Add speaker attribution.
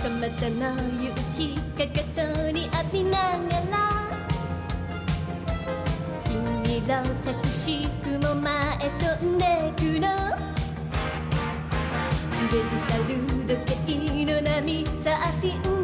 Speaker 1: たまたの夕日かかとに浴びながら君色タクシー雲前飛んでくのデジタル時計の波サーフィン